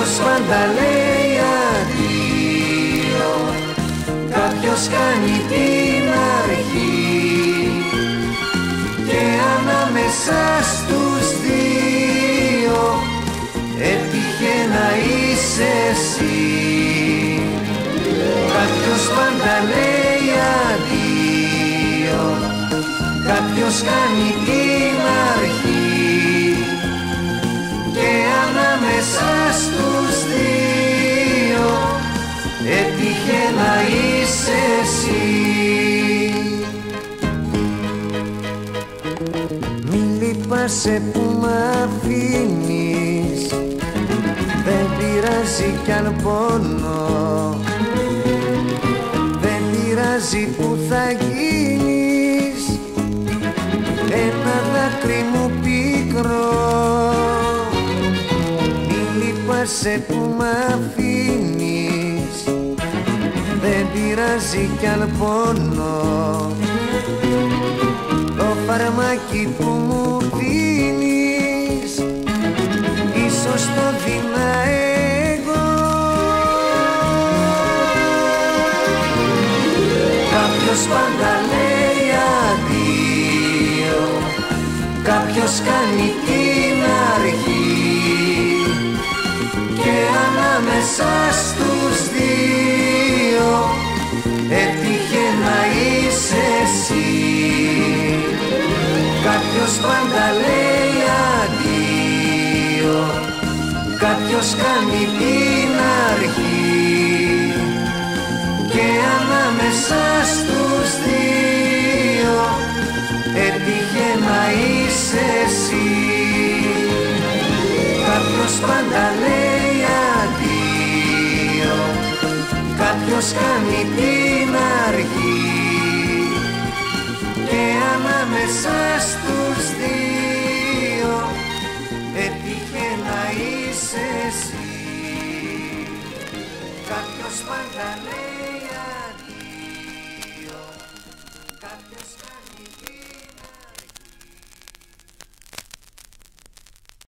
Κάποιος πάντα λέει αντίο, κάποιος κάνει την αρχή, και ανάμεσα στους δύο έτυχε να είσαι εσύ. Κάποιος πάντα λέει αντίο, κάποιος κάνει την αρχή, και ανάμεσα στους δύο έτυχε να είσαι εσύ. Μη λυπάσαι που μ' αφήνεις, δεν πειράζει κι αν πονώ, δεν πειράζει που θα γίνεις ένα δάκρυ μου πικρό. Μη λυπάσαι που μ' αφήνεις, δεν πειράζει κι αν πονώ, το φαρμάκι που μου δίνεις ίσως το δίνα εγώ. Κάποιος πάντα λέει αντίο, κάποιος κάνει την αρχή, και ανάμεσα στους δύο έτυχε να είσαι εσύ. Κάποιος πάντα λέει αντίο, κάποιος κάνει την αρχή, και ανάμεσα στους δύο έτυχε να είσαι εσύ. Κάποιος πάντα λέει αντίο, κάποιος κάνει την αρχή, και ανάμεσα στους δύο